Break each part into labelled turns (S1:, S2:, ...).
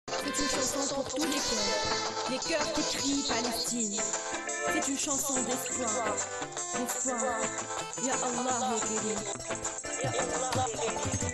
S1: C'est une chanson pour tous les cœurs qui crient Palestine. C'est une chanson d'espoir, d'espoir. Ya Allah ya Karim. Ya Allah ya Karim.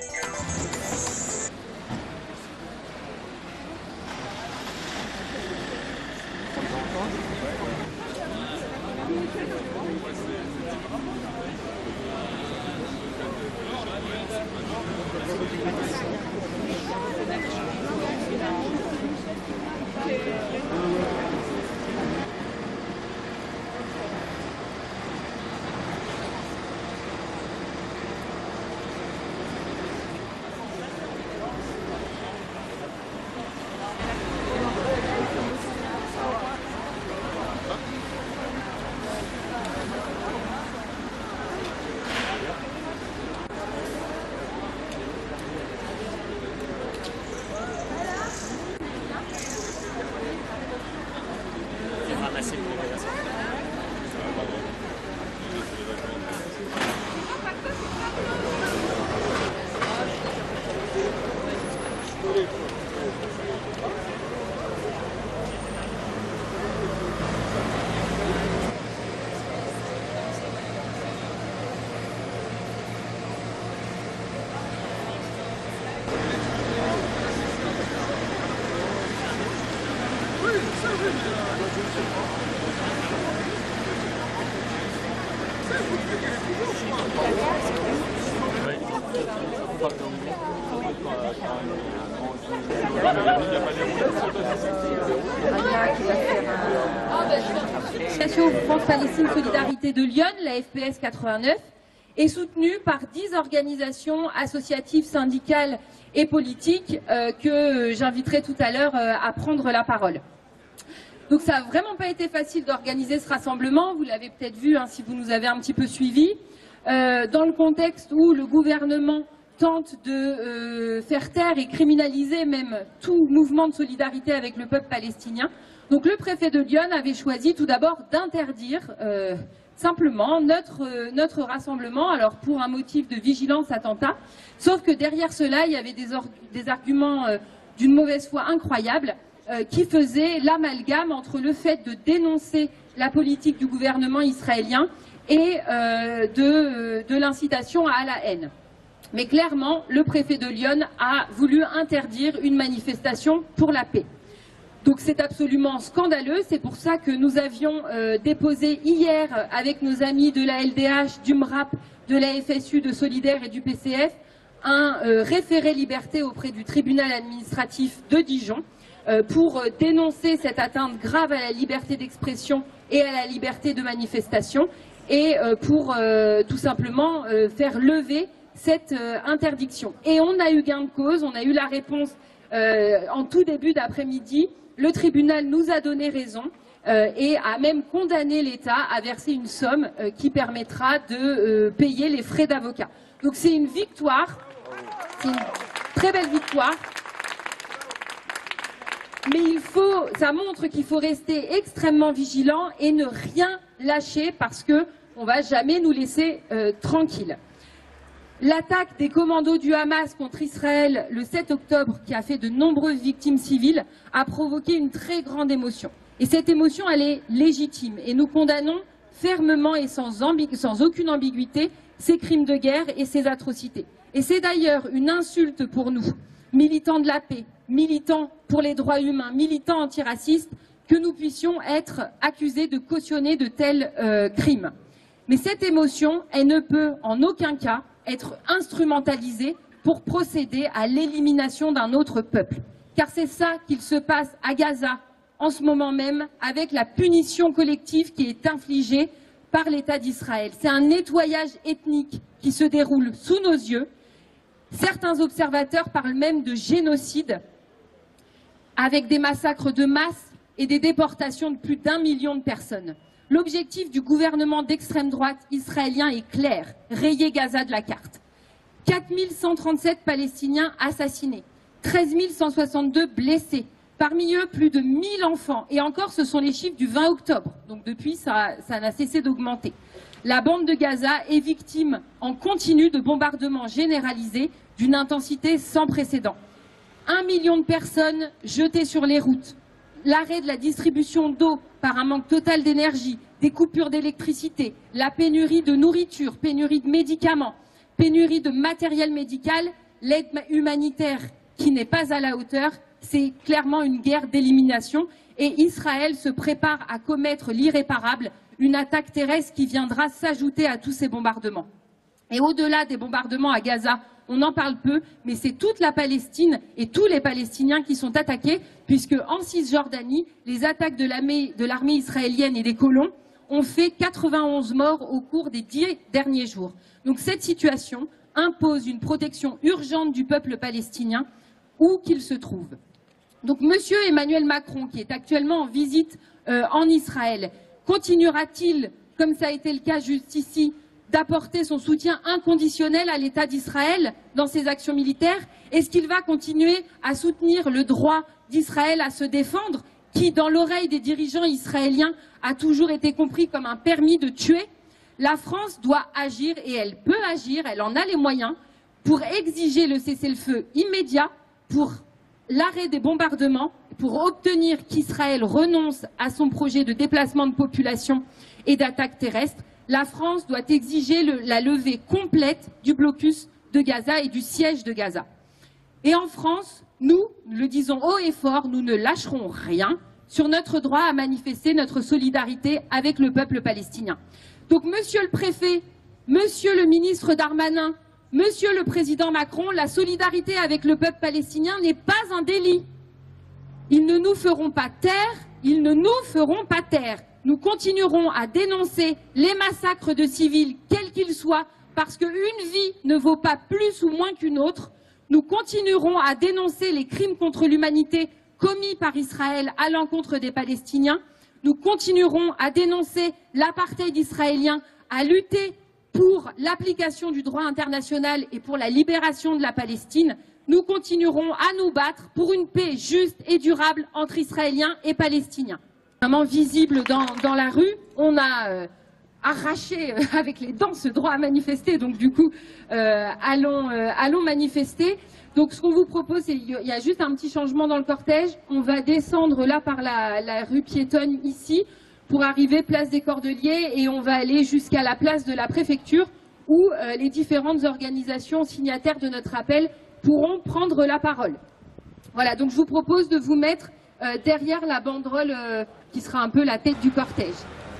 S2: L'association France-Palestine Solidarité de Lyon, la FPS 89, est soutenue par 10 organisations associatives, syndicales et politiques que j'inviterai tout à l'heure à prendre la parole. Donc ça n'a vraiment pas été facile d'organiser ce rassemblement, vous l'avez peut-être vu si vous nous avez un petit peu suivis, dans le contexte où le gouvernement tente de faire taire et criminaliser même tout mouvement de solidarité avec le peuple palestinien. Donc le préfet de Lyon avait choisi tout d'abord d'interdire simplement notre rassemblement, alors pour un motif de vigilance attentat, sauf que derrière cela il y avait des arguments d'une mauvaise foi incroyable qui faisaient l'amalgame entre le fait de dénoncer la politique du gouvernement israélien et de l'incitation à la haine. Mais clairement, le préfet de Lyon a voulu interdire une manifestation pour la paix. Donc c'est absolument scandaleux, c'est pour ça que nous avions déposé hier avec nos amis de la LDH, du MRAP, de la FSU, de Solidaire et du PCF, un référé liberté auprès du tribunal administratif de Dijon pour dénoncer cette atteinte grave à la liberté d'expression et à la liberté de manifestation et pour tout simplement faire lever cette interdiction. Et on a eu gain de cause, on a eu la réponse en tout début d'après-midi. Le tribunal nous a donné raison et a même condamné l'État à verser une somme qui permettra de payer les frais d'avocat. Donc c'est une victoire, c'est une très belle victoire. Mais ça montre qu'il faut rester extrêmement vigilant et ne rien lâcher parce qu'on ne va jamais nous laisser tranquilles. L'attaque des commandos du Hamas contre Israël le 7 octobre, qui a fait de nombreuses victimes civiles, a provoqué une très grande émotion. Et cette émotion, elle est légitime. Et nous condamnons fermement et sans aucune ambiguïté ces crimes de guerre et ces atrocités. Et c'est d'ailleurs une insulte pour nous, militants de la paix, militants pour les droits humains, militants antiracistes, que nous puissions être accusés de cautionner de tels crimes. Mais cette émotion, elle ne peut en aucun cas être instrumentalisée pour procéder à l'élimination d'un autre peuple. Car c'est ça qu'il se passe à Gaza en ce moment même avec la punition collective qui est infligée par l'État d'Israël. C'est un nettoyage ethnique qui se déroule sous nos yeux. Certains observateurs parlent même de génocide avec des massacres de masse et des déportations de plus d'1 million de personnes. L'objectif du gouvernement d'extrême droite israélien est clair, rayer Gaza de la carte. 4 137 Palestiniens assassinés, 13 162 blessés, parmi eux plus de 1000 enfants. Et encore, ce sont les chiffres du 20 octobre, donc depuis ça n'a cessé d'augmenter. La bande de Gaza est victime en continu de bombardements généralisés d'une intensité sans précédent. 1 million de personnes jetées sur les routes, l'arrêt de la distribution d'eau par un manque total d'énergie, des coupures d'électricité, la pénurie de nourriture, pénurie de médicaments, pénurie de matériel médical, l'aide humanitaire qui n'est pas à la hauteur, c'est clairement une guerre d'élimination et Israël se prépare à commettre l'irréparable, une attaque terrestre qui viendra s'ajouter à tous ces bombardements. Et au-delà des bombardements à Gaza, on en parle peu, mais c'est toute la Palestine et tous les Palestiniens qui sont attaqués, puisque en Cisjordanie, les attaques de l'armée israélienne et des colons ont fait 91 morts au cours des 10 derniers jours. Donc cette situation impose une protection urgente du peuple palestinien, où qu'il se trouve. Donc Monsieur Emmanuel Macron, qui est actuellement en visite en Israël, continuera-t-il, comme ça a été le cas jusqu'ici, d'apporter son soutien inconditionnel à l'État d'Israël dans ses actions militaires? Est-ce qu'il va continuer à soutenir le droit d'Israël à se défendre, qui, dans l'oreille des dirigeants israéliens, a toujours été compris comme un permis de tuer? La France doit agir, et elle peut agir, elle en a les moyens, pour exiger le cessez-le-feu immédiat, pour l'arrêt des bombardements, pour obtenir qu'Israël renonce à son projet de déplacement de population et d'attaque terrestre. La France doit exiger la levée complète du blocus de Gaza et du siège de Gaza. Et en France, nous le disons haut et fort, nous ne lâcherons rien sur notre droit à manifester notre solidarité avec le peuple palestinien. Donc, Monsieur le Préfet, Monsieur le Ministre Darmanin, Monsieur le Président Macron, la solidarité avec le peuple palestinien n'est pas un délit. Ils ne nous feront pas taire, ils ne nous feront pas taire. Nous continuerons à dénoncer les massacres de civils, quels qu'ils soient, parce qu'une vie ne vaut pas plus ou moins qu'une autre. Nous continuerons à dénoncer les crimes contre l'humanité commis par Israël à l'encontre des Palestiniens. Nous continuerons à dénoncer l'apartheid israélien, à lutter pour l'application du droit international et pour la libération de la Palestine. Nous continuerons à nous battre pour une paix juste et durable entre Israéliens et Palestiniens. Vraiment visible dans la rue, on a arraché avec les dents ce droit à manifester, donc du coup, allons manifester. Donc ce qu'on vous propose, c'est il y a juste un petit changement dans le cortège. On va descendre là par la rue piétonne ici pour arriver place des Cordeliers et on va aller jusqu'à la place de la préfecture où les différentes organisations signataires de notre appel pourront prendre la parole. Voilà, donc je vous propose de vous mettre derrière la banderole qui sera un peu la tête du cortège.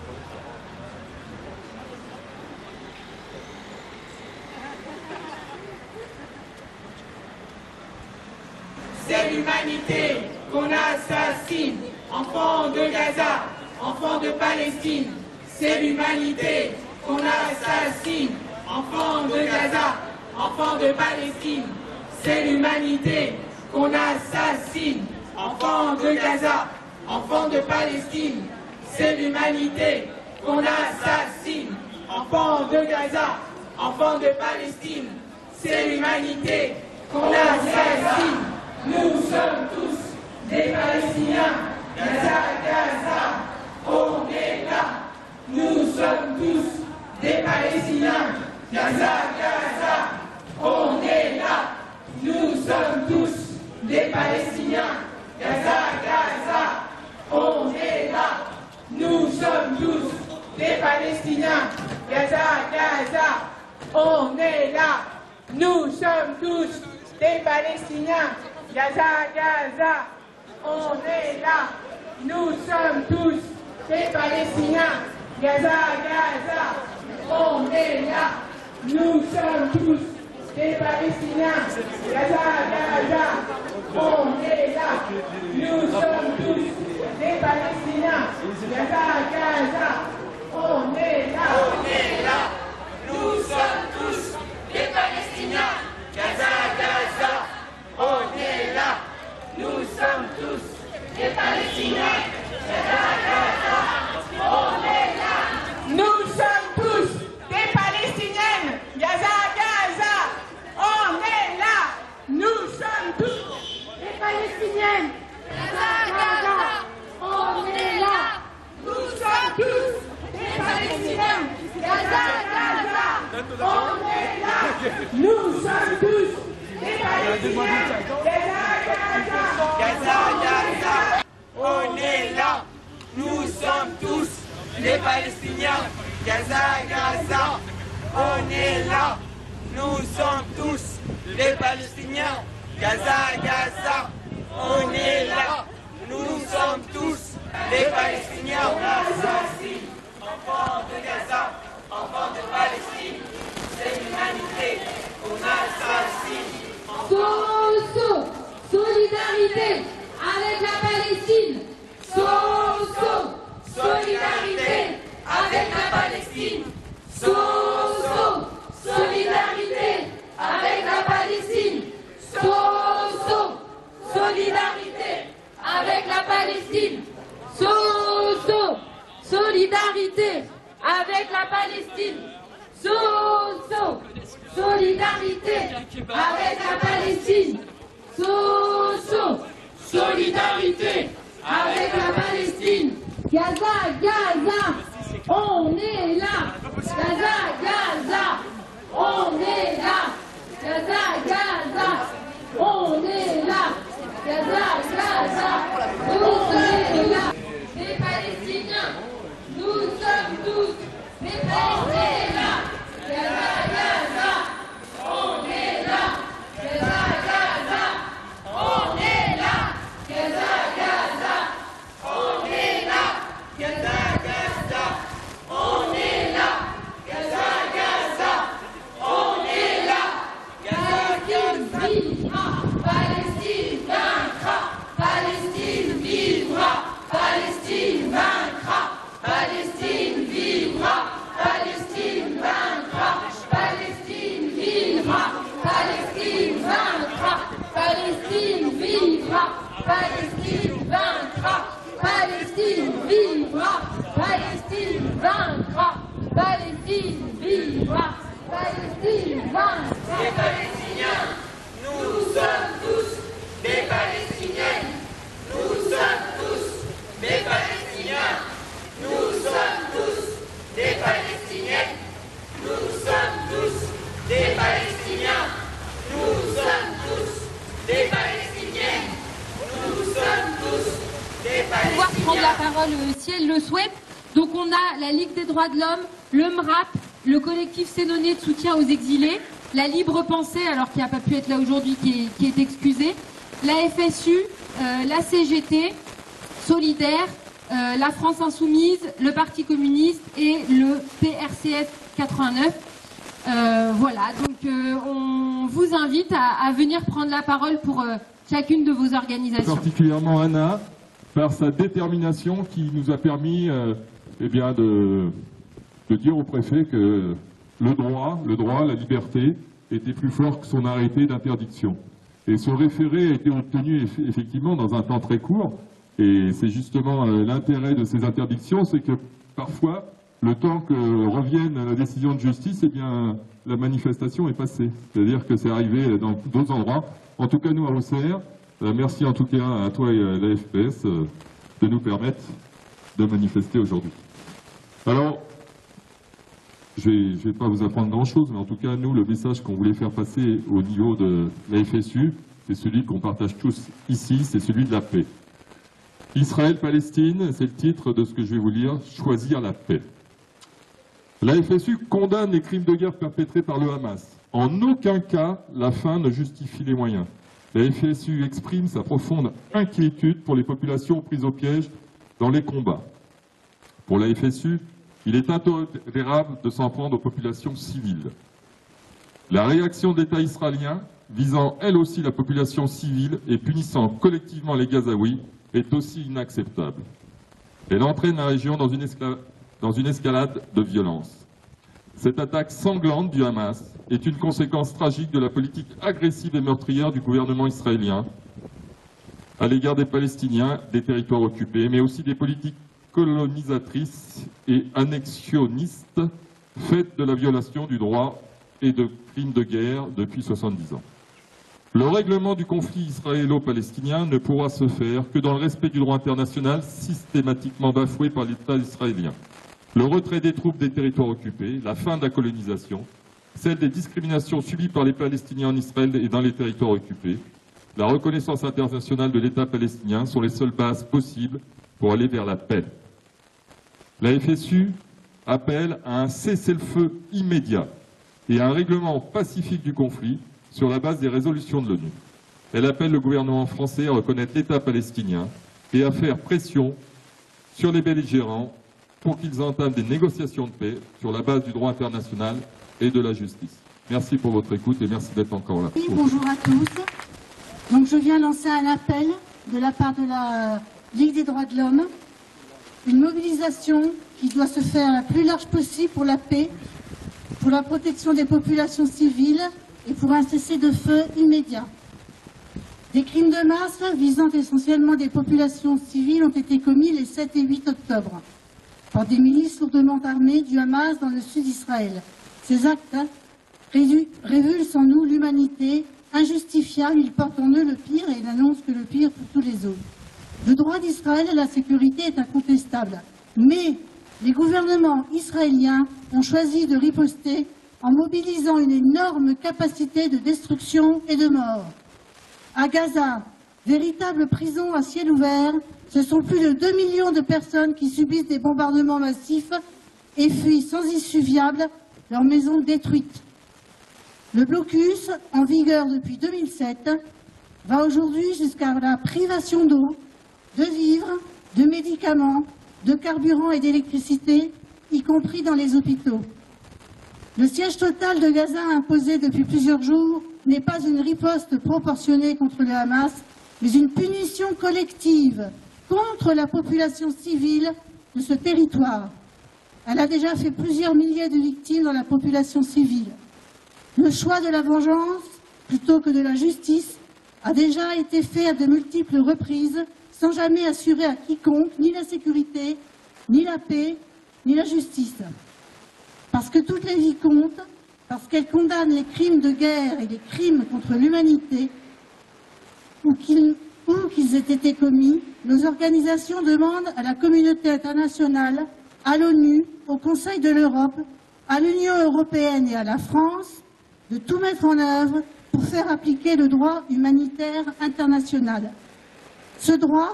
S3: C'est l'humanité qu'on assassine, enfants de Gaza, enfants de Palestine. C'est l'humanité qu'on assassine, enfants de Gaza, enfants de Palestine. C'est l'humanité qu'on assassine, enfants de Gaza, enfants de Palestine. C'est l'humanité qu'on assassine, enfants de Gaza, enfants de Palestine. C'est l'humanité qu'on assassine. Nous sommes tous des Palestiniens. Gaza, Gaza, on est là. Nous sommes tous des Palestiniens. Gaza, Gaza, on est là. Nous sommes tous des Palestiniens. Gaza, Gaza, on est là. Nous sommes tous des Palestiniens. Gaza, Gaza, on est là. Nous sommes tous des Palestiniens. Gaza, Gaza, on est là. Nous sommes tous des Palestiniens. Gaza, Gaza, on est là. Nous sommes tous des Palestiniens. Gaza, Gaza, on est là. Nous sommes tous des Palestiniens. Gaza, Gaza, on est là. On est là. Nous sommes tous des Palestiniens. Gaza, Gaza, on est là. Nous sommes tous des Palestiniens. Gaza, Gaza, on est là. Nous sommes tous des Palestiniennes. Gaza, Gaza, on est là. Nous sommes tous des Palestiniennes. Gaza, Gaza, on est là. Nous sommes tous des Palestiniens. Gaza, Gaza, on est là. Nous sommes tous des Palestiniens. Gaza, Gaza. Palestiniens, Gaza, Gaza, on est là, nous sommes tous les Palestiniens, Gaza, Gaza, on est là, nous sommes tous les Palestiniens, on assassine, enfants de Gaza, enfants de Palestine, c'est l'humanité, on assassine.
S2: Solidarité avec la Palestine. Solidarité avec la Palestine. Solidarité avec la Palestine. Solidarité avec la Palestine. Solidarité avec la Palestine. Solidarité avec la Palestine. Solidarité avec la Palestine. Gaza, Gaza, on est là. Gaza, Gaza, on est là. Gaza, Gaza, on est là. Gaza, Gaza, on est là. Les Palestiniens, nous sommes tous les Palestiniens. Gaza, Gaza, on est là. Gaza, Gaza, on est là. Gaza, Gaza, on est là. Gaza, Gaza, on est là. Gaza, Gaza, on est là. Palestine vivra, Palestine vaincra. Palestine vivra, Palestine vaincra. Palestine vivra, Palestine vaincra. Palestine vivra, Palestine vaincra. Palestine vivra, Palestine vaincra. Palestine vivra, Palestine vaincra. Palestine vivra, Palestine vaincra.
S3: Les Palestiniens, nous sommes tous des Palestiniennes. Nous sommes tous des Palestiniens. Nous sommes tous des Palestiniennes. Nous sommes tous des Palestiniens. Nous sommes tous des Palestiniennes. Nous sommes tous des
S2: Pouvoir prendre la
S3: Palestiniens.
S2: parole si elle le souhaite. Donc on a la Ligue des droits de l'homme, le MRAP, le collectif Sénonais de soutien aux exilés, la Libre Pensée, alors qui n'a pas pu être là aujourd'hui, qui est excusée, la FSU, la CGT, Solidaire, la France Insoumise, le Parti communiste et le PRCF 89. Voilà, donc on vous invite à venir prendre la parole pour chacune de vos organisations.
S4: Particulièrement Anna, par sa détermination qui nous a permis eh bien de dire au préfet que le droit, la liberté, était plus fort que son arrêté d'interdiction. Et ce référé a été obtenu effectivement dans un temps très court, et c'est justement l'intérêt de ces interdictions, c'est que parfois, le temps que revienne la décision de justice, eh bien, la manifestation est passée. C'est-à-dire que c'est arrivé dans d'autres endroits. En tout cas, nous, à OCR, merci en tout cas à toi et à la FPS de nous permettre de manifester aujourd'hui. Alors, je ne vais pas vous apprendre grand-chose, mais en tout cas, nous, le message qu'on voulait faire passer au niveau de la FSU, c'est celui qu'on partage tous ici, c'est celui de la paix. Israël-Palestine, c'est le titre de ce que je vais vous lire, choisir la paix. La FSU condamne les crimes de guerre perpétrés par le Hamas. En aucun cas, la fin ne justifie les moyens. La FSU exprime sa profonde inquiétude pour les populations prises au piège dans les combats. Pour la FSU, il est intolérable de s'en prendre aux populations civiles. La réaction de l'État israélien, visant elle aussi la population civile et punissant collectivement les Gazaouis, est aussi inacceptable. Elle entraîne la région dans une escalade de violence. Cette attaque sanglante du Hamas est une conséquence tragique de la politique agressive et meurtrière du gouvernement israélien à l'égard des Palestiniens, des territoires occupés, mais aussi des politiques colonisatrices et annexionnistes faites de la violation du droit et de crimes de guerre depuis 70 ans. Le règlement du conflit israélo-palestinien ne pourra se faire que dans le respect du droit international systématiquement bafoué par l'État israélien. Le retrait des troupes des territoires occupés, la fin de la colonisation, celle des discriminations subies par les Palestiniens en Israël et dans les territoires occupés, la reconnaissance internationale de l'État palestinien sont les seules bases possibles pour aller vers la paix. La FSU appelle à un cessez-le-feu immédiat et à un règlement pacifique du conflit sur la base des résolutions de l'ONU. Elle appelle le gouvernement français à reconnaître l'État palestinien et à faire pression sur les belligérants pour qu'ils entament des négociations de paix sur la base du droit international et de la justice. Merci pour votre écoute et merci d'être encore là.
S5: Oui, bonjour à tous. Donc je viens lancer un appel de la part de la Ligue des droits de l'homme, une mobilisation qui doit se faire la plus large possible pour la paix, pour la protection des populations civiles et pour un cessez-le-feu immédiat. Des crimes de masse visant essentiellement des populations civiles ont été commis les 7 et 8 octobre par des milices lourdement armées du Hamas dans le sud d'Israël. Ces actes révulsent en nous l'humanité, injustifiable, ils portent en eux le pire et n'annoncent que le pire pour tous les autres. Le droit d'Israël à la sécurité est incontestable, mais les gouvernements israéliens ont choisi de riposter en mobilisant une énorme capacité de destruction et de mort. À Gaza, véritable prison à ciel ouvert, ce sont plus de 2 millions de personnes qui subissent des bombardements massifs et fuient sans issue viable leurs maisons détruites. Le blocus, en vigueur depuis 2007, va aujourd'hui jusqu'à la privation d'eau, de vivres, de médicaments, de carburant et d'électricité, y compris dans les hôpitaux. Le siège total de Gaza imposé depuis plusieurs jours n'est pas une riposte proportionnée contre le Hamas, mais une punition collective contre la population civile de ce territoire. Elle a déjà fait plusieurs milliers de victimes dans la population civile. Le choix de la vengeance, plutôt que de la justice, a déjà été fait à de multiples reprises, sans jamais assurer à quiconque ni la sécurité, ni la paix, ni la justice. Parce que toutes les vies comptent, parce qu'elles condamnent les crimes de guerre et les crimes contre l'humanité, où qu'ils aient été commis, nos organisations demandent à la communauté internationale, à l'ONU, au Conseil de l'Europe, à l'Union européenne et à la France, de tout mettre en œuvre pour faire appliquer le droit humanitaire international. Ce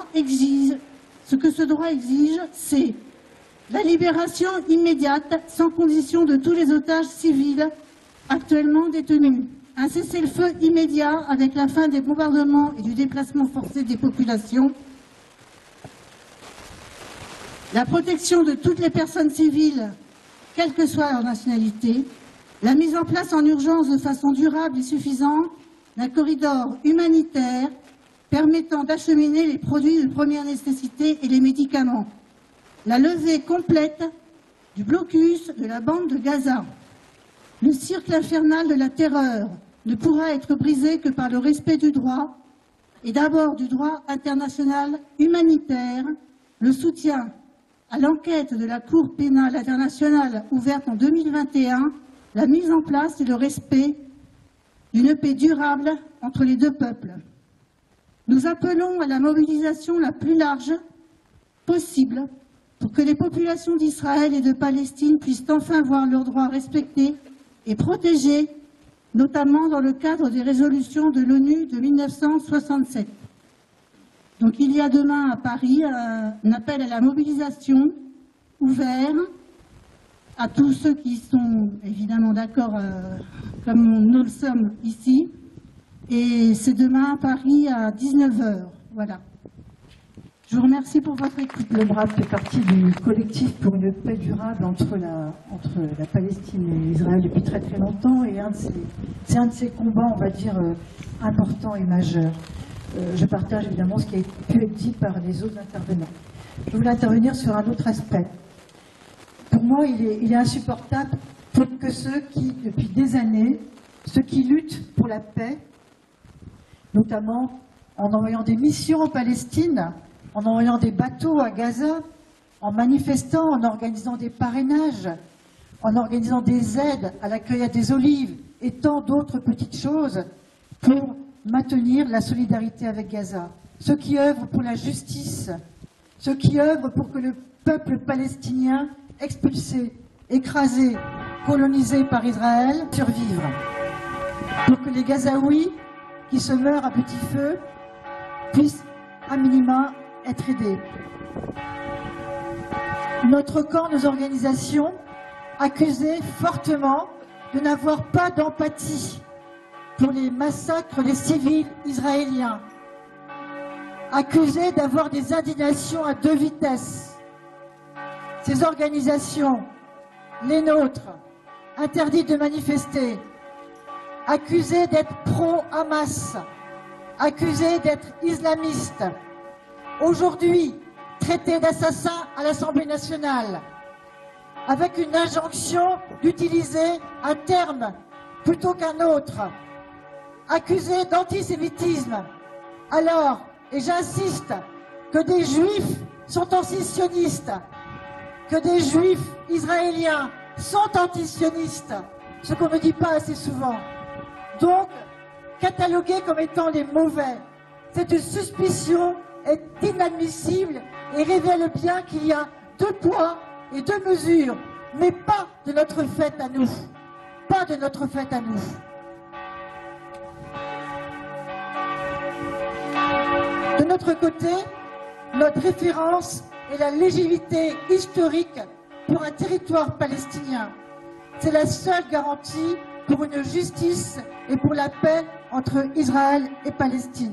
S5: que ce droit exige, c'est la libération immédiate, sans condition, de tous les otages civils actuellement détenus, un cessez-le-feu immédiat avec la fin des bombardements et du déplacement forcé des populations, la protection de toutes les personnes civiles, quelle que soit leur nationalité, la mise en place en urgence de façon durable et suffisante d'un corridor humanitaire permettant d'acheminer les produits de première nécessité et les médicaments, la levée complète du blocus de la bande de Gaza. Le cercle infernal de la terreur ne pourra être brisé que par le respect du droit, et d'abord du droit international humanitaire, le soutien à l'enquête de la Cour pénale internationale ouverte en 2021, la mise en place et le respect d'une paix durable entre les deux peuples. Nous appelons à la mobilisation la plus large possible pour que les populations d'Israël et de Palestine puissent enfin voir leurs droits respectés et protégés, notamment dans le cadre des résolutions de l'ONU de 1967. Donc il y a demain à Paris un appel à la mobilisation ouvert à tous ceux qui sont évidemment d'accord, comme nous le sommes ici. Et c'est demain à Paris à 19h. Voilà. Je vous remercie pour votre écoute.
S6: Le BRAP fait partie du collectif pour une paix durable entre la Palestine et Israël depuis très très longtemps, et c'est un de ces combats, on va dire, importants et majeurs. Je partage évidemment ce qui a pu être dit par les autres intervenants. Je voulais intervenir sur un autre aspect. Pour moi, il est insupportable que ceux qui, depuis des années, ceux qui luttent pour la paix, notamment en envoyant des missions en Palestine, en envoyant des bateaux à Gaza, en manifestant, en organisant des parrainages, en organisant des aides à la cueillette des olives et tant d'autres petites choses pour maintenir la solidarité avec Gaza. Ceux qui œuvrent pour la justice, ceux qui œuvrent pour que le peuple palestinien expulsé, écrasé, colonisé par Israël survive. Pour que les Gazaouis qui se meurent à petit feu puissent, à minima, être aidés. Notre camp, nos organisations, accusés fortement de n'avoir pas d'empathie pour les massacres des civils israéliens, accusés d'avoir des indignations à deux vitesses. Ces organisations, les nôtres, interdites de manifester, accusées d'être pro-Hamas, accusées d'être islamistes, aujourd'hui traités d'assassins à l'Assemblée nationale, avec une injonction d'utiliser un terme plutôt qu'un autre, accusés d'antisémitisme, alors, et j'insiste, que des juifs sont antisionistes, que des juifs israéliens sont antisionistes, ce qu'on ne dit pas assez souvent. Donc, catalogués comme étant les mauvais, cette suspicion est inadmissible et révèle bien qu'il y a deux poids et deux mesures, mais pas de notre fait à nous. Pas de notre fait à nous. De notre côté, notre référence est la légitimité historique pour un territoire palestinien. C'est la seule garantie pour une justice et pour la paix entre Israël et Palestine.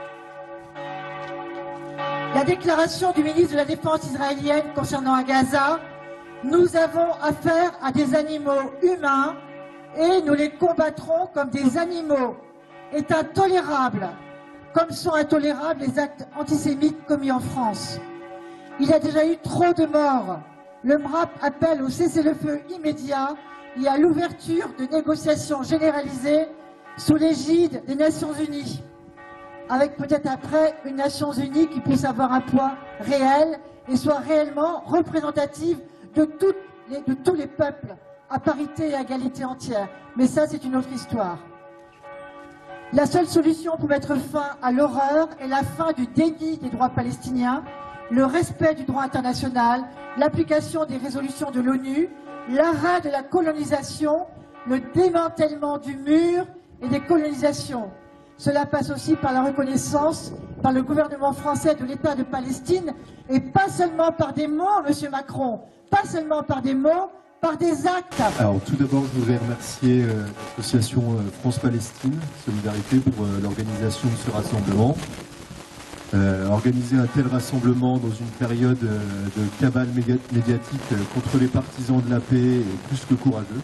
S6: La déclaration du ministre de la Défense israélienne concernant Gaza, nous avons affaire à des animaux humains et nous les combattrons comme des animaux, est intolérable, comme sont intolérables les actes antisémites commis en France. Il y a déjà eu trop de morts. Le MRAP appelle au cessez-le-feu immédiat et à l'ouverture de négociations généralisées sous l'égide des Nations Unies, avec peut-être après une Nations Unies qui puisse avoir un poids réel et soit réellement représentative de tous les peuples à parité et à égalité entière. Mais ça, c'est une autre histoire. La seule solution pour mettre fin à l'horreur est la fin du déni des droits palestiniens, le respect du droit international, l'application des résolutions de l'ONU, l'arrêt de la colonisation, le démantèlement du mur et des colonisations. Cela passe aussi par la reconnaissance par le gouvernement français de l'État de Palestine et pas seulement par des mots, Monsieur Macron, pas seulement par des mots, par des actes.
S7: Alors tout d'abord, je voudrais remercier l'association France-Palestine, Solidarité, pour l'organisation de ce rassemblement. Organiser un tel rassemblement dans une période de cabale médiatique contre les partisans de la paix est plus que courageux.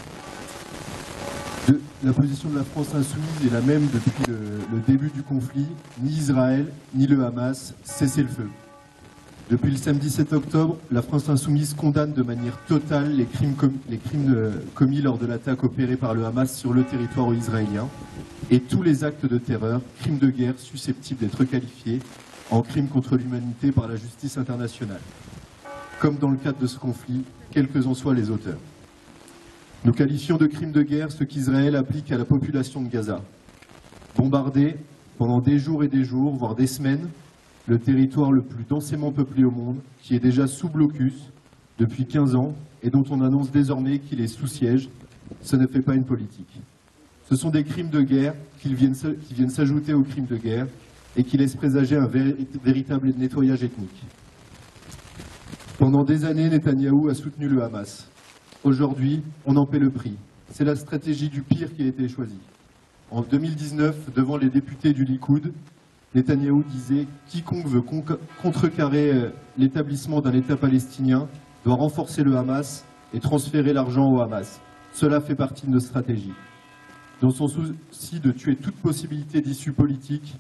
S7: La position de la France insoumise est la même depuis le début du conflit. Ni Israël, ni le Hamas, cessez le feu. Depuis le samedi 7 octobre, la France insoumise condamne de manière totale les crimes commis lors de l'attaque opérée par le Hamas sur le territoire israélien et tous les actes de terreur, crimes de guerre susceptibles d'être qualifiés en crimes contre l'humanité par la justice internationale, comme dans le cadre de ce conflit, quels que en soient les auteurs. Nous qualifions de crimes de guerre ce qu'Israël applique à la population de Gaza. Bombarder pendant des jours et des jours, voire des semaines, le territoire le plus densément peuplé au monde, qui est déjà sous blocus depuis 15 ans et dont on annonce désormais qu'il est sous siège, ce ne fait pas une politique. Ce sont des crimes de guerre qui viennent s'ajouter aux crimes de guerre et qui laissent présager un véritable nettoyage ethnique. Pendant des années, Netanyahou a soutenu le Hamas. Aujourd'hui, on en paie le prix. C'est la stratégie du pire qui a été choisie. En 2019, devant les députés du Likoud, Netanyahou disait « Quiconque veut contrecarrer l'établissement d'un État palestinien doit renforcer le Hamas et transférer l'argent au Hamas. Cela fait partie de notre stratégie. » Dans son souci de tuer toute possibilité d'issue politique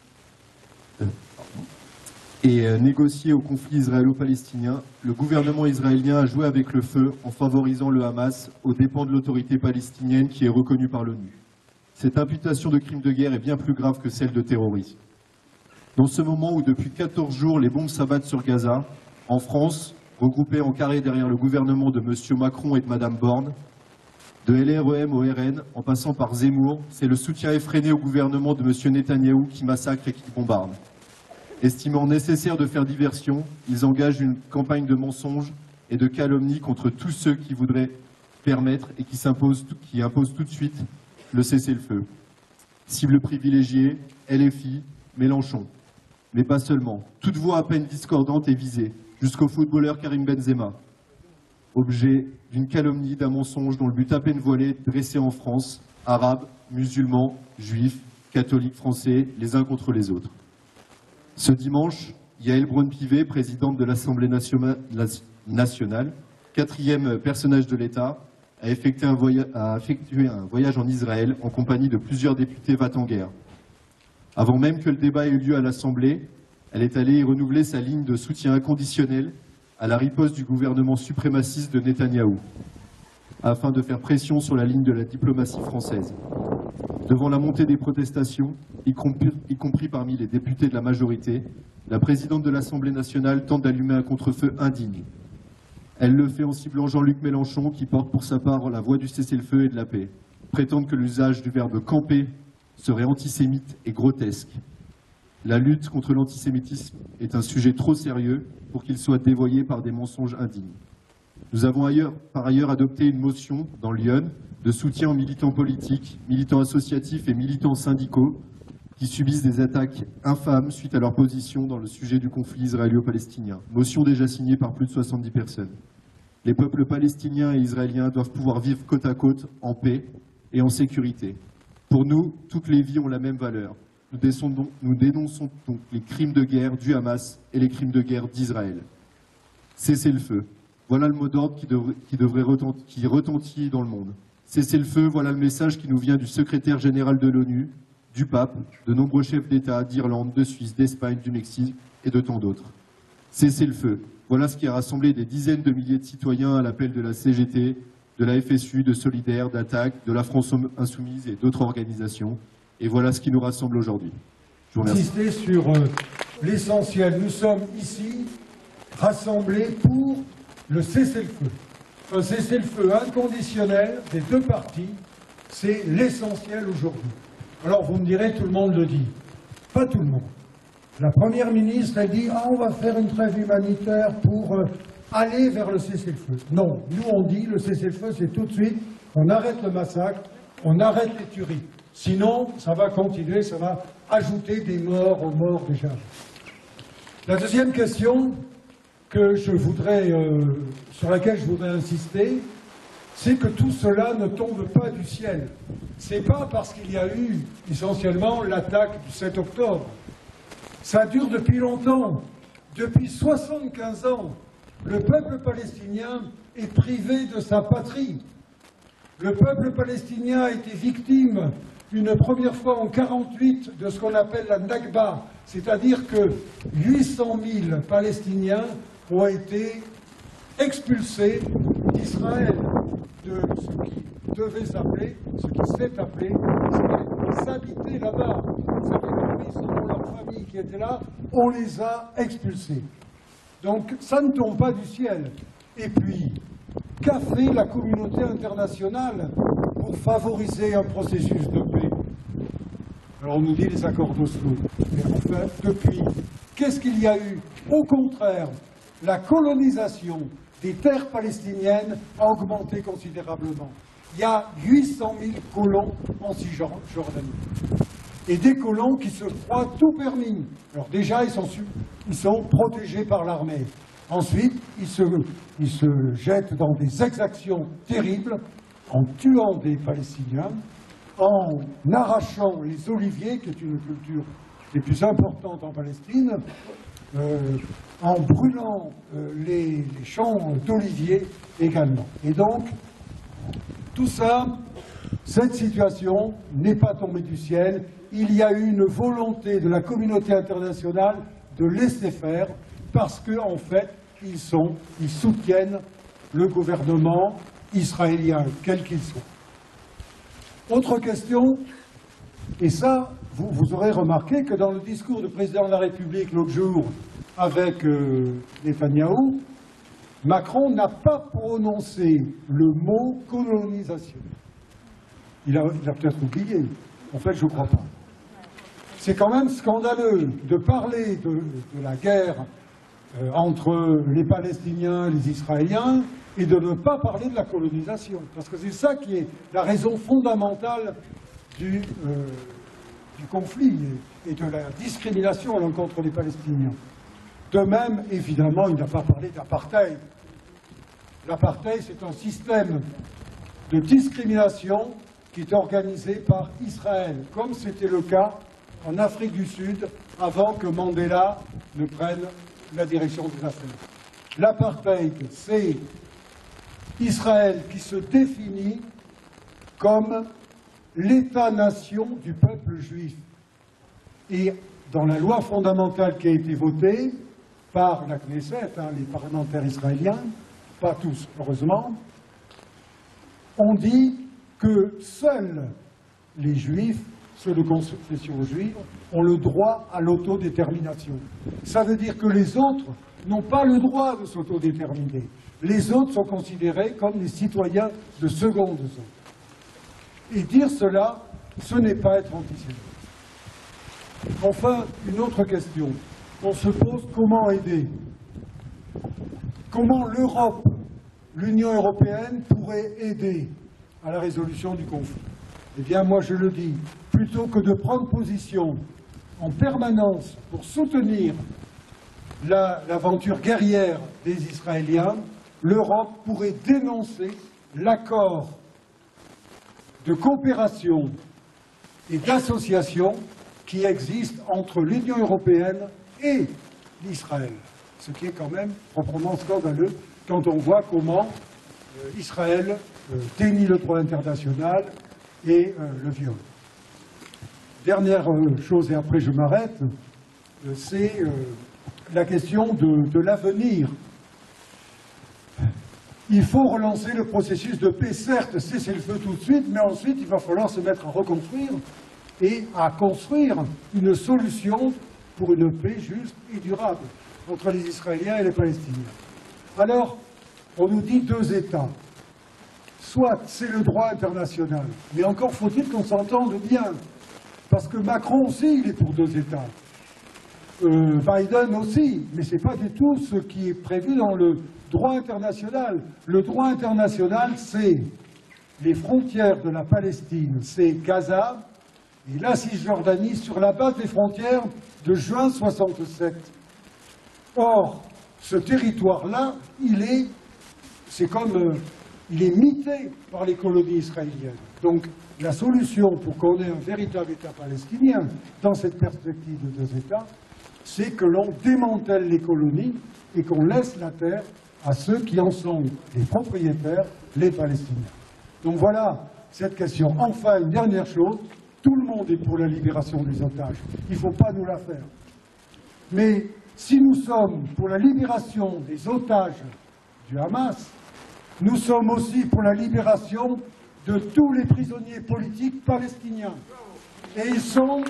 S7: et négocier au conflit israélo-palestinien, le gouvernement israélien a joué avec le feu en favorisant le Hamas aux dépens de l'autorité palestinienne qui est reconnue par l'ONU. Cette imputation de crime de guerre est bien plus grave que celle de terrorisme. Dans ce moment où depuis 14 jours les bombes s'abattent sur Gaza, en France, regroupés en carré derrière le gouvernement de M. Macron et de Mme Borne, de LREM au RN, en passant par Zemmour, c'est le soutien effréné au gouvernement de M. Netanyahou qui massacre et qui bombarde. Estimant nécessaire de faire diversion, ils engagent une campagne de mensonges et de calomnies contre tous ceux qui voudraient permettre et qui imposent tout de suite le cessez-le-feu. Cible privilégiée, LFI, Mélenchon. Mais pas seulement. Toute voix à peine discordante est visée, jusqu'au footballeur Karim Benzema. objet d'une calomnie, d'un mensonge dont le but à peine voilé de dresser en France arabes, musulmans, juifs, catholiques français, les uns contre les autres. Ce dimanche, Yael Braun-Pivet, présidente de l'Assemblée nationale, quatrième personnage de l'État, a effectué un voyage en Israël en compagnie de plusieurs députés va-t-en-guerre. Avant même que le débat ait eu lieu à l'Assemblée, elle est allée y renouveler sa ligne de soutien inconditionnel à la riposte du gouvernement suprémaciste de Netanyahou, afin de faire pression sur la ligne de la diplomatie française. Devant la montée des protestations, y compris parmi les députés de la majorité, la présidente de l'Assemblée nationale tente d'allumer un contre-feu indigne. Elle le fait en ciblant Jean-Luc Mélenchon, qui porte pour sa part la voix du cessez-le-feu et de la paix, prétendre que l'usage du verbe « camper » serait antisémite et grotesque. La lutte contre l'antisémitisme est un sujet trop sérieux pour qu'il soit dévoyé par des mensonges indignes. Nous avons par ailleurs adopté une motion dans Lyon de soutien aux militants politiques, militants associatifs et militants syndicaux qui subissent des attaques infâmes suite à leur position dans le sujet du conflit israélo-palestinien. Motion déjà signée par plus de 70 personnes. Les peuples palestiniens et israéliens doivent pouvoir vivre côte à côte en paix et en sécurité. Pour nous, toutes les vies ont la même valeur. Nous dénonçons donc les crimes de guerre du Hamas et les crimes de guerre d'Israël. Cessez le feu. Voilà le mot d'ordre qui retentit dans le monde. Cessez le feu, voilà le message qui nous vient du secrétaire général de l'ONU, du pape, de nombreux chefs d'État d'Irlande, de Suisse, d'Espagne, du Mexique et de tant d'autres. Cessez le feu. Voilà ce qui a rassemblé des dizaines de milliers de citoyens à l'appel de la CGT, de la FSU, de Solidaires, d'Attaque, de la France Insoumise et d'autres organisations. Et voilà ce qui nous rassemble aujourd'hui. Je vous remercie.
S8: Insister sur l'essentiel. Nous sommes ici rassemblés pour le cessez-le-feu. Un cessez-le-feu inconditionnel des deux parties, c'est l'essentiel aujourd'hui. Alors vous me direz, tout le monde le dit. Pas tout le monde. La Première ministre, elle dit « Ah, on va faire une trêve humanitaire pour aller vers le cessez-le-feu ». Non, nous on dit le cessez-le-feu, c'est tout de suite, on arrête le massacre, on arrête les tueries. Sinon, ça va continuer, ça va ajouter des morts aux morts déjà. La deuxième question que sur laquelle je voudrais insister, c'est que tout cela ne tombe pas du ciel. C'est pas parce qu'il y a eu essentiellement l'attaque du 7 octobre. Ça dure depuis longtemps. Depuis 75 ans, le peuple palestinien est privé de sa patrie. Le peuple palestinien a été victime une première fois en 1948 de ce qu'on appelle la Nakba, c'est-à-dire que 800 000 Palestiniens ont été expulsés d'Israël, de ce qui devait s'appeler, ce qui s'est appelé Israël. Ils habitaient là-bas, ils avaient des maisons, leurs familles qui étaient là, on les a expulsés. Donc ça ne tombe pas du ciel. Et puis, qu'a fait la communauté internationale pour favoriser un processus de paix? Alors on nous dit les accords d'Oslo. Mais en fait, depuis, qu'est-ce qu'il y a eu? Au contraire, la colonisation des terres palestiniennes a augmenté considérablement. Il y a 800 000 colons en Cisjordanie. Et des colons qui se croient tout permis. Alors déjà, ils sont protégés par l'armée. Ensuite, ils se jettent dans des exactions terribles en tuant des Palestiniens, en arrachant les oliviers, qui est une culture des plus importantes en Palestine, en brûlant les champs d'oliviers également. Et donc, tout ça, cette situation n'est pas tombée du ciel. Il y a eu une volonté de la communauté internationale de laisser faire parce qu'en fait, ils soutiennent le gouvernement israélien, quel qu'il soit. Autre question, et ça, vous aurez remarqué que dans le discours du président de la République l'autre jour avec Netanyahou, Macron n'a pas prononcé le mot colonisation. Il a peut-être oublié. En fait, je ne crois pas. C'est quand même scandaleux de parler de la guerre entre les Palestiniens et les Israéliens et de ne pas parler de la colonisation. Parce que c'est ça qui est la raison fondamentale du conflit et de la discrimination à l'encontre des Palestiniens. De même, évidemment, il n'a pas parlé d'apartheid. L'apartheid, c'est un système de discrimination qui est organisé par Israël, comme c'était le cas en Afrique du Sud avant que Mandela ne prenne la direction des affaires. L'apartheid, c'est Israël qui se définit comme l'État-nation du peuple juif. Et dans la loi fondamentale qui a été votée par la Knesset, les parlementaires israéliens, pas tous heureusement, on dit que seuls les juifs, ceux de confession juive, ont le droit à l'autodétermination. Ça veut dire que les autres n'ont pas le droit de s'autodéterminer. Les autres sont considérés comme des citoyens de seconde zone. Et dire cela, ce n'est pas être antisémite. Enfin, une autre question. On se pose comment aider? Comment l'Europe, l'Union européenne, pourrait aider à la résolution du conflit? Eh bien, moi je le dis, plutôt que de prendre position en permanence pour soutenir l'aventure guerrière des Israéliens, l'Europe pourrait dénoncer l'accord de coopération et d'association qui existe entre l'Union européenne et l'Israël. Ce qui est quand même proprement scandaleux quand on voit comment Israël dénie le droit international et le viole. Dernière chose, et après je m'arrête, c'est la question de l'avenir. Il faut relancer le processus de paix, certes, cesser le feu tout de suite, mais ensuite il va falloir se mettre à reconstruire et à construire une solution pour une paix juste et durable entre les Israéliens et les Palestiniens. Alors, on nous dit 2 États. Soit c'est le droit international, mais encore faut-il qu'on s'entende bien, parce que Macron aussi, il est pour 2 États. Biden aussi, mais ce n'est pas du tout ce qui est prévu dans le droit international. Le droit international, c'est les frontières de la Palestine, c'est Gaza et la Cisjordanie sur la base des frontières de juin 67. Or, ce territoire-là, il est mité par les colonies israéliennes. Donc, la solution pour qu'on ait un véritable État palestinien, dans cette perspective de 2 États, c'est que l'on démantèle les colonies et qu'on laisse la terre à ceux qui en sont les propriétaires, les Palestiniens. Donc voilà cette question. Enfin, une dernière chose, tout le monde est pour la libération des otages. Il ne faut pas nous la faire. Mais si nous sommes pour la libération des otages du Hamas, nous sommes aussi pour la libération de tous les prisonniers politiques palestiniens. Et ils sont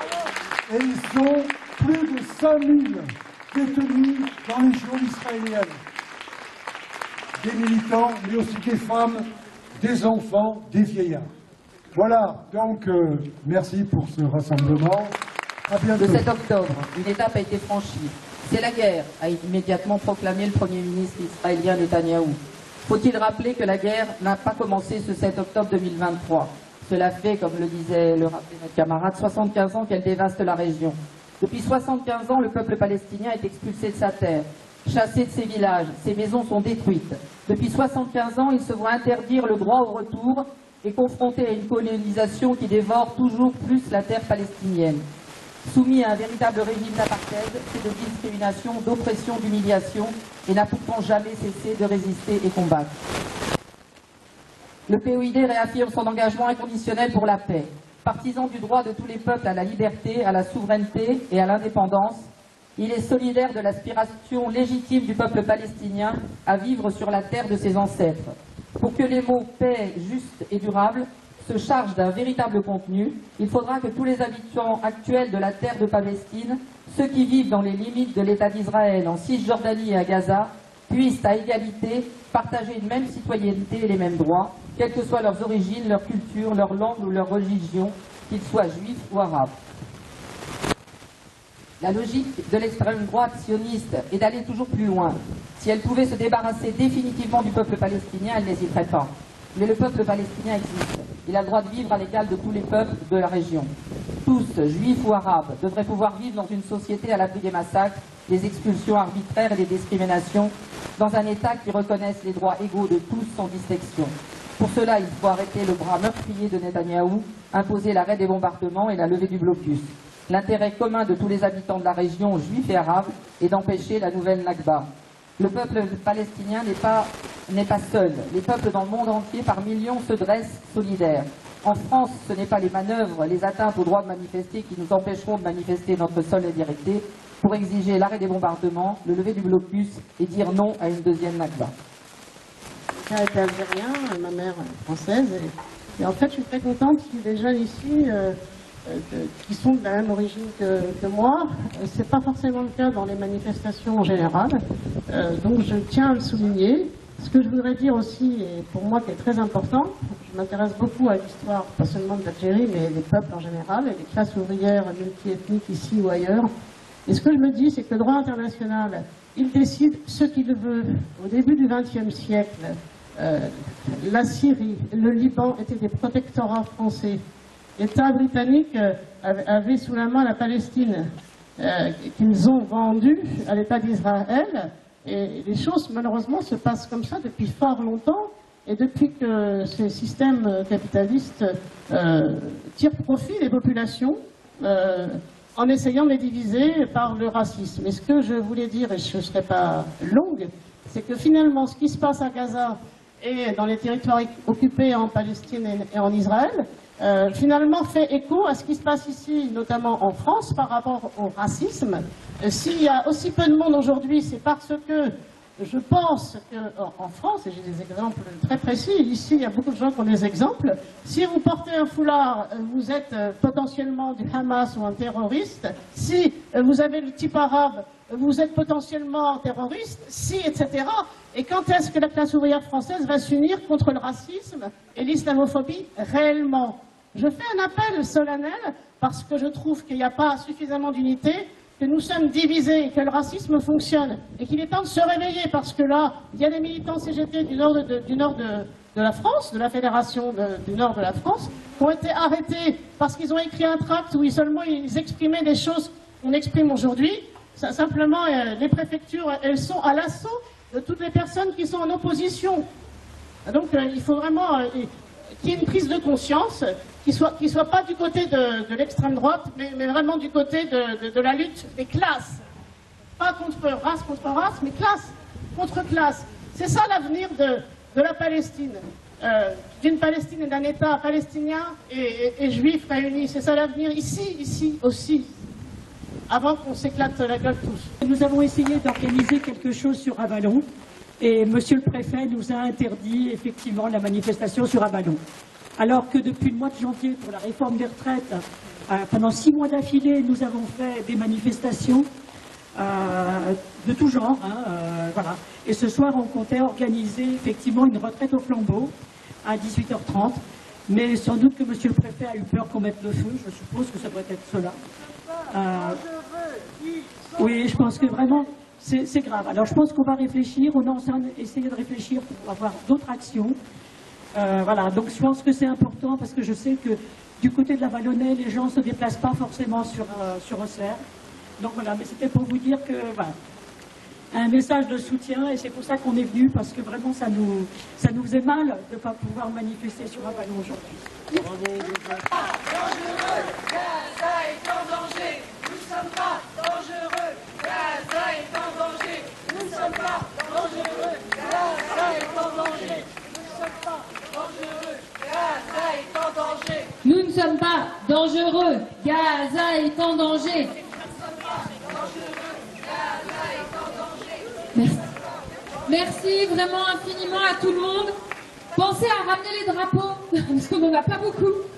S8: plus de 5000 détenus dans les geôles israéliennes. Des militants, mais aussi des femmes, des enfants, des vieillards. Voilà, donc merci pour ce rassemblement. À bientôt.
S9: Le 7 octobre, une étape a été franchie. C'est la guerre, a immédiatement proclamé le Premier ministre israélien Netanyahou. Faut-il rappeler que la guerre n'a pas commencé ce 7 octobre 2023. Cela fait, comme le disait le rappelé notre camarade, 75 ans qu'elle dévaste la région. Depuis 75 ans, le peuple palestinien est expulsé de sa terre, chassé de ses villages, ses maisons sont détruites. Depuis 75 ans, il se voit interdire le droit au retour et confronté à une colonisation qui dévore toujours plus la terre palestinienne. Soumis à un véritable régime d'apartheid, c'est de discrimination, d'oppression, d'humiliation, et n'a pourtant jamais cessé de résister et combattre. Le POID réaffirme son engagement inconditionnel pour la paix. Partisan du droit de tous les peuples à la liberté, à la souveraineté et à l'indépendance, il est solidaire de l'aspiration légitime du peuple palestinien à vivre sur la terre de ses ancêtres. Pour que les mots paix, juste et durable se chargent d'un véritable contenu, il faudra que tous les habitants actuels de la terre de Palestine, ceux qui vivent dans les limites de l'État d'Israël, en Cisjordanie et à Gaza, puissent à égalité partager une même citoyenneté et les mêmes droits, quelles que soient leurs origines, leur culture, leur langue ou leur religion, qu'ils soient juifs ou arabes. La logique de l'extrême droite sioniste est d'aller toujours plus loin. Si elle pouvait se débarrasser définitivement du peuple palestinien, elle n'hésiterait pas. Mais le peuple palestinien existe. Il a le droit de vivre à l'égal de tous les peuples de la région. Tous, juifs ou arabes, devraient pouvoir vivre dans une société à l'abri des massacres, des expulsions arbitraires et des discriminations, dans un État qui reconnaisse les droits égaux de tous sans distinction. Pour cela, il faut arrêter le bras meurtrier de Netanyahou, imposer l'arrêt des bombardements et la levée du blocus. L'intérêt commun de tous les habitants de la région, juifs et arabes, est d'empêcher la nouvelle Nakba. Le peuple palestinien n'est pas seul. Les peuples dans le monde entier, par millions, se dressent solidaires. En France, ce n'est pas les manœuvres, les atteintes au droit de manifester qui nous empêcheront de manifester notre solidarité pour exiger l'arrêt des bombardements, le lever du blocus et dire non à une deuxième Nakba.
S10: Mon père était algérien, ma mère française, et en fait je suis très contente qu'il y ait des jeunes ici qui sont de la même origine que moi. C'est pas forcément le cas dans les manifestations en général, donc je tiens à le souligner. Ce que je voudrais dire aussi, et pour moi qui est très important, je m'intéresse beaucoup à l'histoire, pas seulement de l'Algérie, mais des peuples en général, et des classes ouvrières multiethniques ici ou ailleurs. Et ce que je me dis, c'est que le droit international, il décide ce qu'il veut. Au début du XXe siècle, la Syrie, le Liban étaient des protectorats français. L'État britannique avait sous la main la Palestine, qu'ils ont vendue à l'État d'Israël. Et les choses, malheureusement, se passent comme ça depuis fort longtemps. Et depuis que ces systèmes capitalistes tirent profit des populations, en essayant de les diviser par le racisme. Et ce que je voulais dire, et je ne serai pas longue, c'est que finalement, ce qui se passe à Gaza et dans les territoires occupés en Palestine et en Israël, finalement fait écho à ce qui se passe ici, notamment en France, par rapport au racisme. S'il y a aussi peu de monde aujourd'hui, c'est parce que je pense qu'en France, et j'ai des exemples très précis, ici il y a beaucoup de gens qui ont des exemples, si vous portez un foulard, vous êtes potentiellement du Hamas ou un terroriste, si vous avez le type arabe, vous êtes potentiellement un terroriste, si, etc. Et quand est-ce que la classe ouvrière française va s'unir contre le racisme et l'islamophobie réellement? Je fais un appel solennel parce que je trouve qu'il n'y a pas suffisamment d'unité, que nous sommes divisés et que le racisme fonctionne et qu'il est temps de se réveiller parce que là, il y a des militants CGT du nord de la France, de la fédération du nord de la France, qui ont été arrêtés parce qu'ils ont écrit un tract où seulement ils exprimaient des choses qu'on exprime aujourd'hui. Simplement, les préfectures, elles sont à l'assaut de toutes les personnes qui sont en opposition. Donc, il faut vraiment qu'il y ait une prise de conscience qui soit pas du côté de l'extrême droite, mais vraiment du côté de la lutte des classes. Pas contre race, mais classe contre classe. C'est ça l'avenir de la Palestine. D'une Palestine et d'un État palestinien et juif réunis. C'est ça l'avenir ici aussi. Avant qu'on s'éclate la gueule tous.
S11: Nous avons essayé d'organiser quelque chose sur Avallon et monsieur le préfet nous a interdit effectivement la manifestation sur Avallon. Alors que depuis le mois de janvier pour la réforme des retraites, pendant 6 mois d'affilée, nous avons fait des manifestations de tout genre. Voilà. Et ce soir, on comptait organiser effectivement une retraite au flambeau à 18h30. Mais sans doute que monsieur le préfet a eu peur qu'on mette le feu. Je suppose que ça doit être cela. Oui, je pense que vraiment, c'est grave. Alors je pense qu'on va réfléchir, on a essayé de réfléchir pour avoir d'autres actions. Voilà, donc je pense que c'est important parce que je sais que du côté de la Vallonnais, les gens ne se déplacent pas forcément sur Auxerre. Donc voilà, mais c'était pour vous dire que voilà, un message de soutien et c'est pour ça qu'on est venu parce que vraiment ça nous faisait mal de ne pas pouvoir manifester sur Avallon aujourd'hui.
S3: Dangereux, Gaza est en danger, nous ne sommes pas dangereux, Gaza est en danger, nous ne sommes pas dangereux, Gaza est en danger, nous ne sommes pas dangereux, Gaza est en danger.
S2: Nous ne sommes pas dangereux, Gaza est en danger. Merci vraiment infiniment à tout le monde. Pensez à ramener les drapeaux, parce qu'on n'en a pas beaucoup.